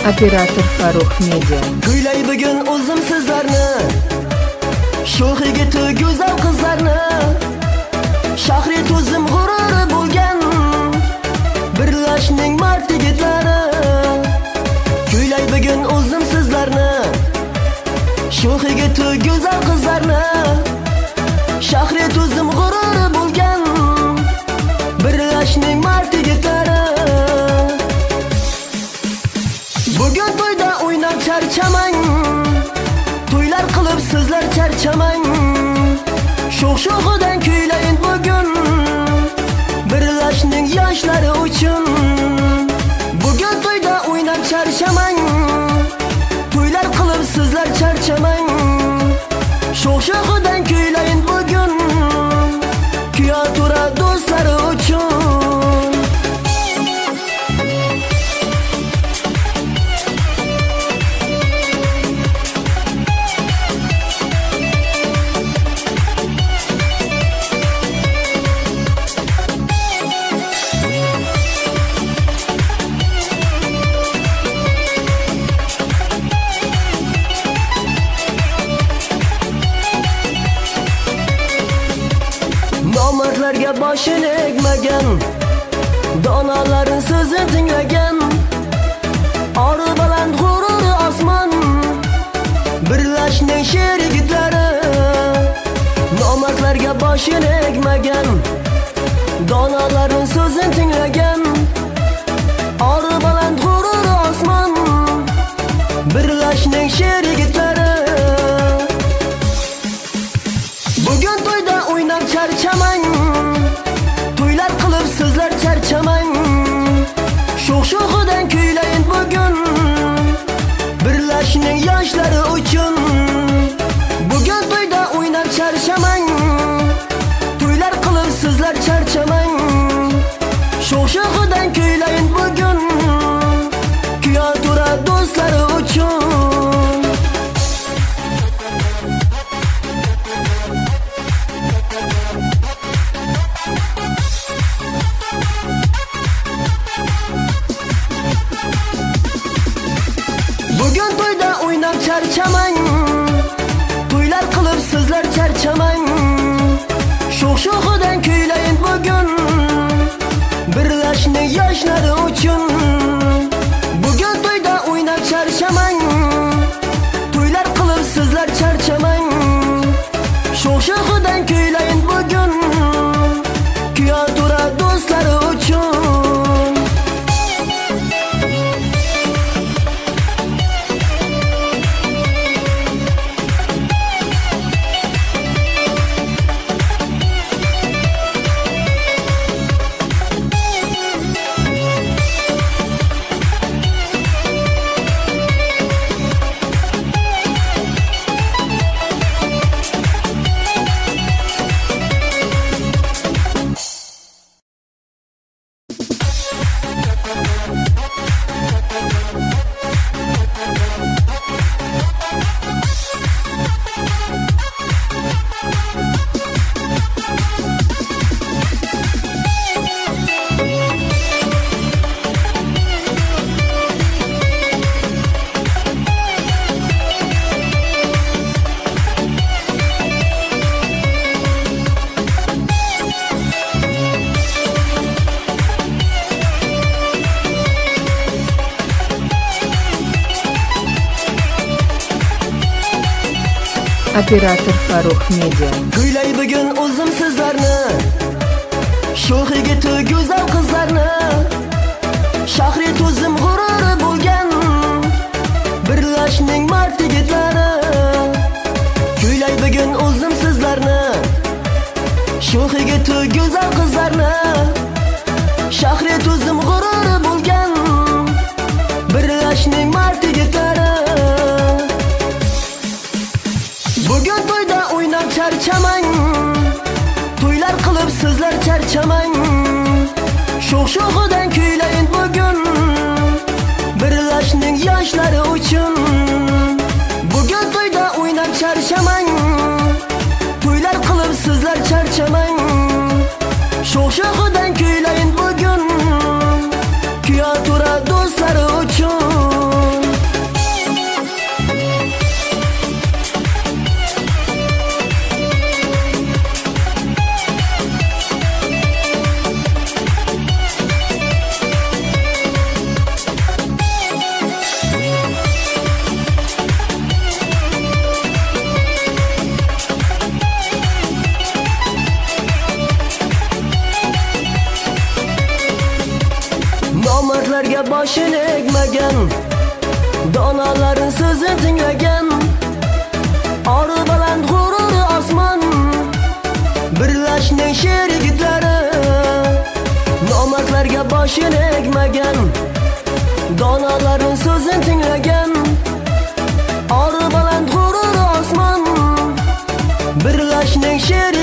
Operator Farruh Media. Kuylay bugun o'zim sizlarni, sho'x yigiti go'zal qizlarni, shahri tuzim g'ururi bo'lgan birlashning mard yigitlari. Kuylay bugun o'zim sizlarni, sho'x yigiti go'zal qizlarni, shahri tuzim g'ururi bo'lgan birlashning mard yigitlari. Bugun to'yda o'ynab charchamang, to'ylar qilib sizlar charchamang. Sho'x-sho'xidan kuylayin bugun birlashning yoshlari uchun. Bugun to'yda o'ynab charchamang, to'ylar qilib sizlar charchamang. Sho'x-sho'xidan kuylayin bugun kuyatura do'stlari uchun. Nomardlarga boshini egmagan, donalarin so'zini tinglagan, ori baland g'ururi osmon birlashning sher yigitlari. Nomardlarga boshini egmagan, donalarin so'zini tinglagan, ori baland g'ururi osmon birlashning sher yigitlari. Bugun to'yda o'ynab charchamang, to'ylar qilib sizlar charchamang. Sho'x-sho'xidan kuylayin bugun birlashning yoshlari uchun. Bugun to'yda o'ynab charchamang, to'ylar qilib sizlar charchamang. Sho'x-sho'xidan kuylayin bugun kuyatura do'stlari uchun. Bugun to'yda o'ynab charchamang, to'ylar qilib sizlar charchamang. Sho'x-sho'xidan kuylayin bugun birlashning yoshlari uchun. Bugun to'yda o'ynab charchamang, to'ylar qilib sizlar charchamang. Sho'x-sho'xidan kuylayin bugun kuyatura do'stlari uchun. Operator Farruh Media. Kuylay bugun o'zim sizlarni, sho'x yigiti go'zal qizlarni, shahri tuzim g'ururi bo'lgan birlashning mard yigitlari. Kuylay bugun o'zim sizlarni, sho'x yigiti go'zal qizlarni, shahri tuzim g'ururi bo'lgan birlashning mard yigitlari. Bugun to'yda o'ynab charchamang, to'ylar qilib sizlar charchamang. Sho'x-sho'xidan kuylayin bugun birlashning yoshlari uchun. Bugun to'yda o'ynab charchamang, to'ylar qilib sizlar charchamang. Sho'x-sho'xidan kuylayin bugun kuyatura do'stlari uchun. Nomardlarga boshini egmagan, donolarning so'zini tinglagan, ori baland g'ururi osmon, birlashning sher yigitlari. Nomardlarga boshini egmagan, donolarning so'zini tinglagan, ori baland g'ururi osmon, birlashning sher